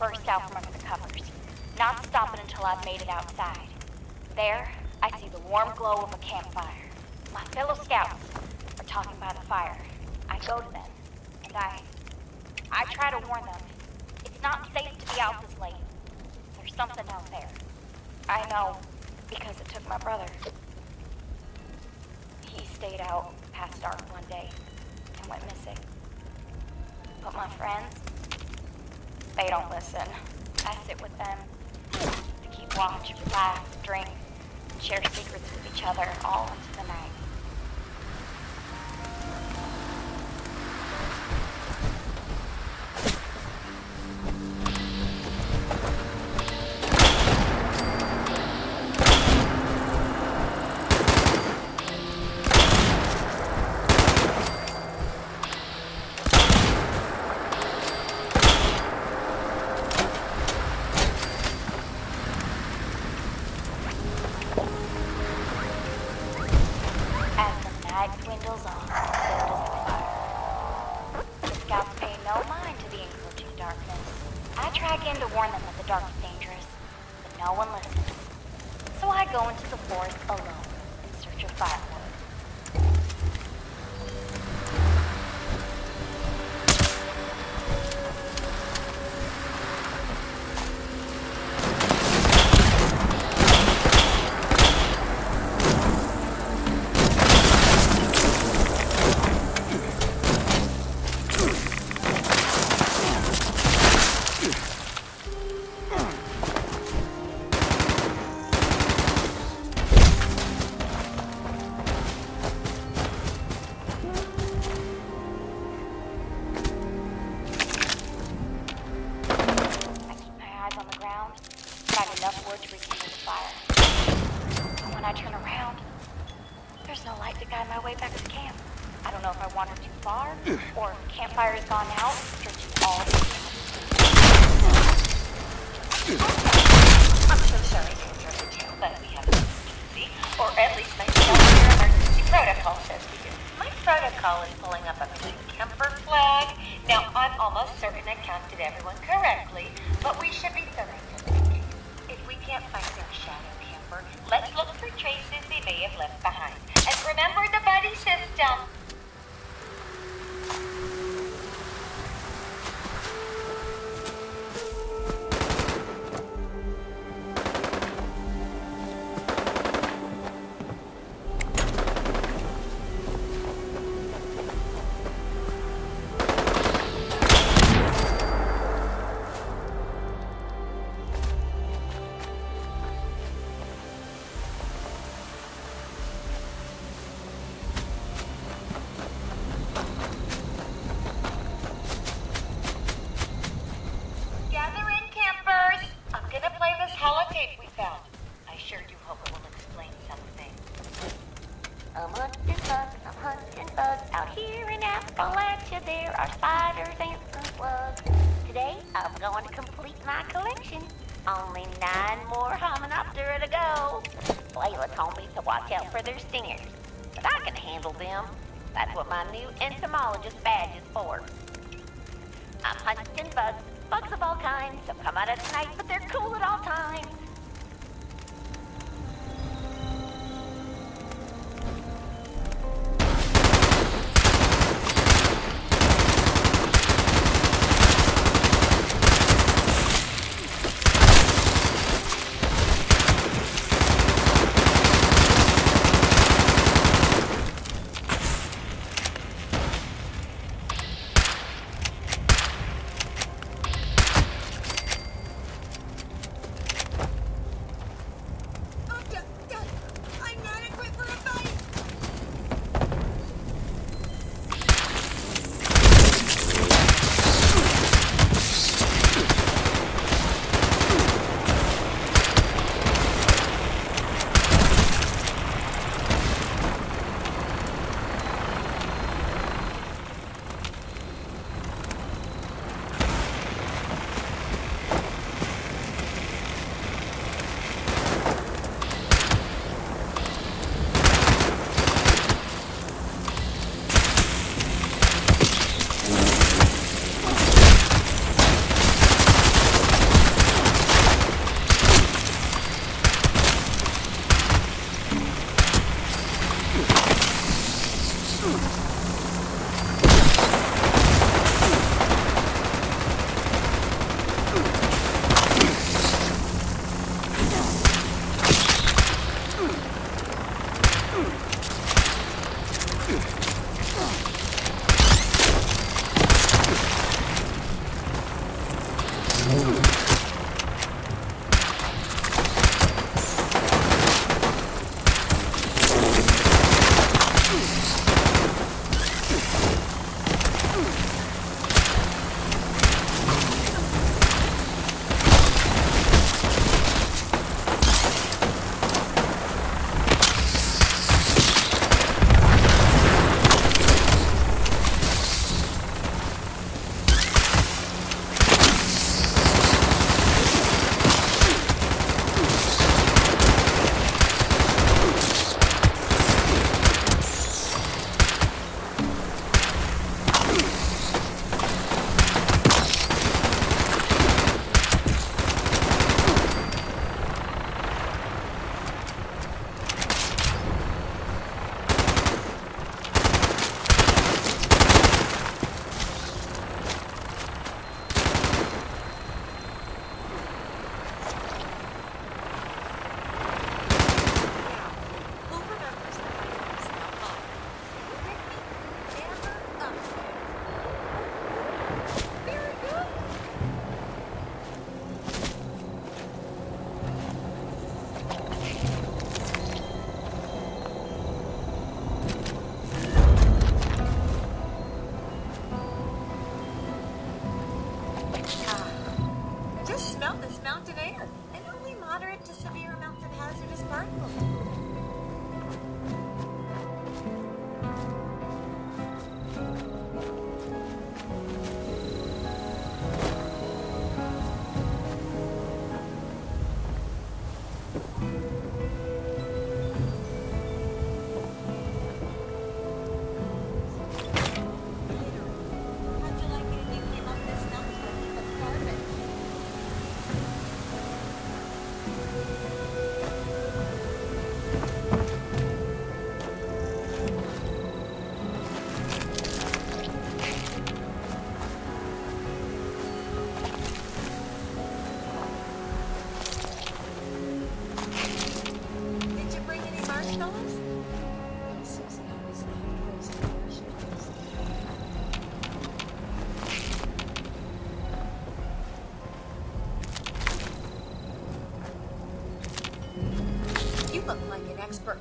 burst out from under the covers, not stopping until I've made it outside. There, I see the warm glow of a campfire. My fellow scouts are talking by the fire. I go to them, and I try to warn them. It's not safe to be out this late. There's something out there. I know, because it took my brother. He stayed out past dark one day and went missing. But my friends, they don't listen. I sit with them to keep watch, laugh, drink, and share secrets with each other all into the night. Dwindles on, so does the fire. The scouts pay no mind to the encroaching darkness. I track in to warn them that the dark is dangerous, but no one listens. So I go into the forest alone in search of firewood. I turn around, there's no light to guide my way back to camp. I don't know if I wandered too far, or if the campfire has gone out, stretching all the way. I'm so sorry to interrupt you, but we have an emergency, or at least my emergency protocol says we do. My protocol is pulling up a pink camper flag. Now, I'm almost certain I counted everyone correctly, but we should be thorough just in case. If we can't find their shadow camper, let's look for traces they may have left behind. And remember the buddy system. Holotape we found. I sure do hope it will explain something. I'm hunting bugs out here in Appalachia. There are spiders, ants, and slugs. Today, I'm going to complete my collection. Only 9 more Hymenoptera to go. Layla told me to watch out for their stingers, but I can handle them. That's what my new entomologist badge is for. I'm hunting bugs of all kinds. Some come out at night, but they're cool at all times.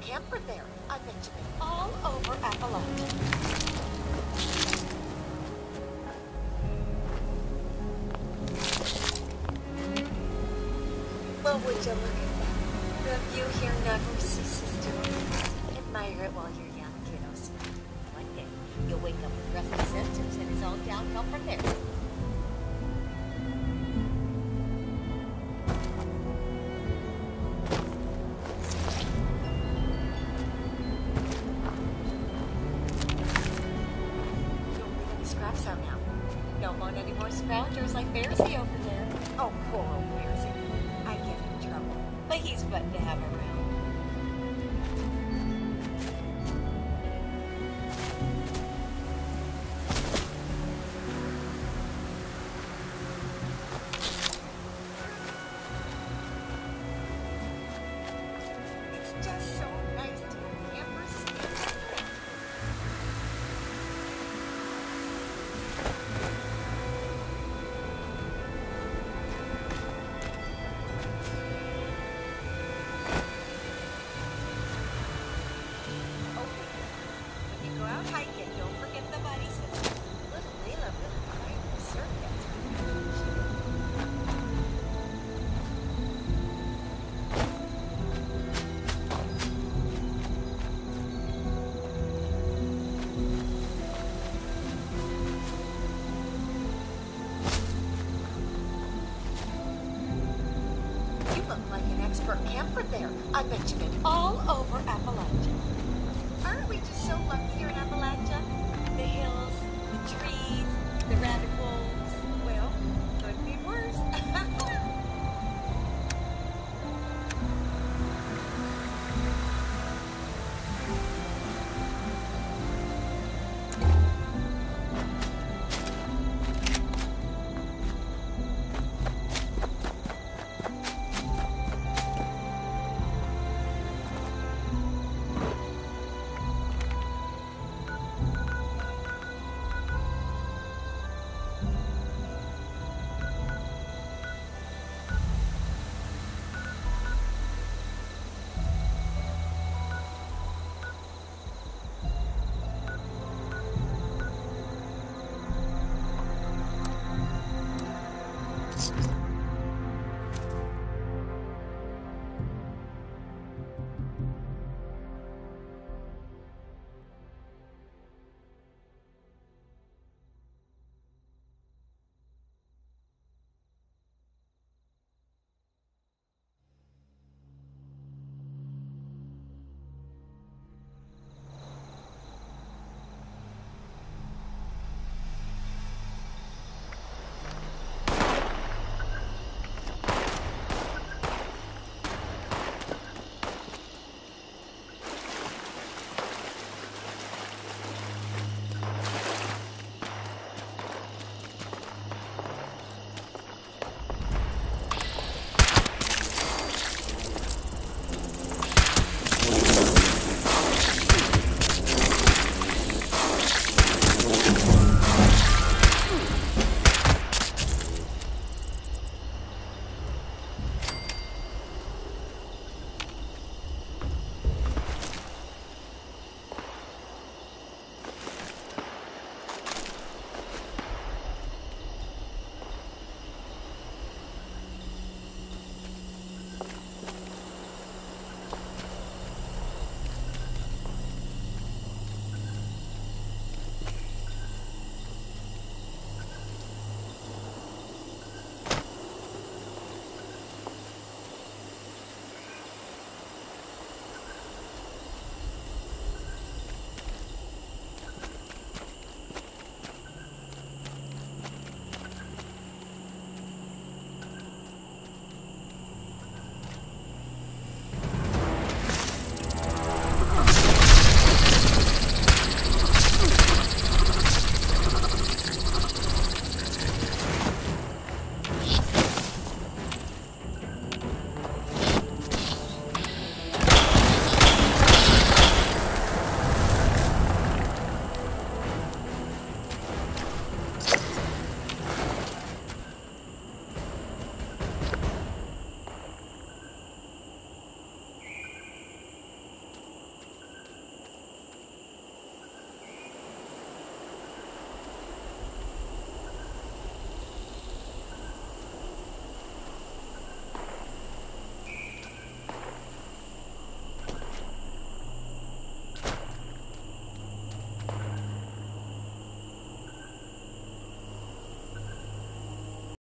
camper there. I bet you've been all over Appalachia. Well, would you look at that? The view here never ceases to amaze. Admire it while you're young, kiddos. One day, you'll wake up with rusty sensors and it's all downhill from there. Scraps out now. Don't want any more scroungers like Bearsy over there. Oh, poor old Bearsy. I get in trouble, but he's fun to have around. It's just so nice to have campers. When you go out hiking, don't forget the buddy system. Little Leela really climbed the circuits. You look like an expert camper there. I bet you've been all over Appalachia.